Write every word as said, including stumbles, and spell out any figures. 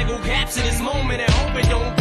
gon' capture this moment and hope it don't